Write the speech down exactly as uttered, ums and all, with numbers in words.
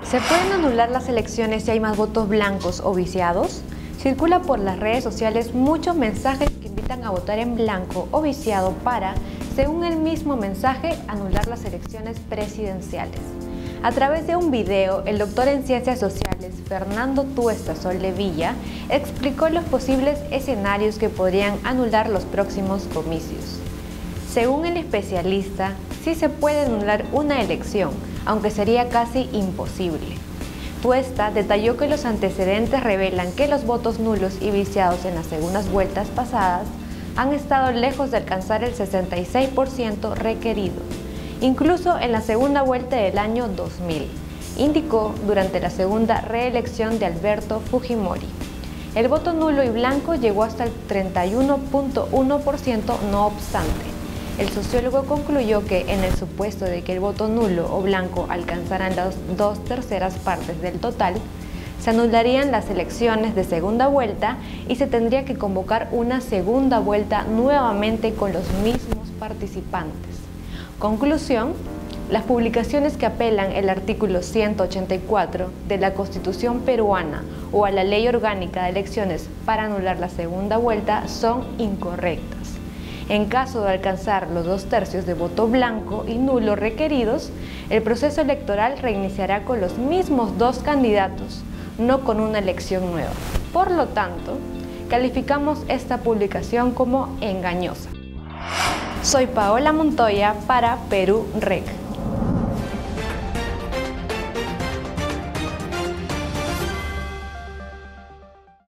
¿Se pueden anular las elecciones si hay más votos blancos o viciados? Circula por las redes sociales muchos mensajes que invitan a votar en blanco o viciado para, según el mismo mensaje, anular las elecciones presidenciales. A través de un video, el doctor en Ciencias Sociales, Fernando Tuesta Soldevilla, explicó los posibles escenarios que podrían anular los próximos comicios. Según el especialista, sí se puede anular una elección, aunque sería casi imposible. Tuesta detalló que los antecedentes revelan que los votos nulos y viciados en las segundas vueltas pasadas han estado lejos de alcanzar el sesenta y seis por ciento requerido, incluso en la segunda vuelta del año dos mil, indicó durante la segunda reelección de Alberto Fujimori. El voto nulo y blanco llegó hasta el treinta y uno punto uno por ciento, no obstante. El sociólogo concluyó que en el supuesto de que el voto nulo o blanco alcanzaran las dos terceras partes del total, se anularían las elecciones de segunda vuelta y se tendría que convocar una segunda vuelta nuevamente con los mismos participantes. Conclusión: las publicaciones que apelan el artículo ciento ochenta y cuatro de la Constitución peruana o a la Ley Orgánica de Elecciones para anular la segunda vuelta son incorrectas. En caso de alcanzar los dos tercios de voto blanco y nulo requeridos, el proceso electoral reiniciará con los mismos dos candidatos, no con una elección nueva. Por lo tanto, calificamos esta publicación como engañosa. Soy Paola Montoya para Perú Rec.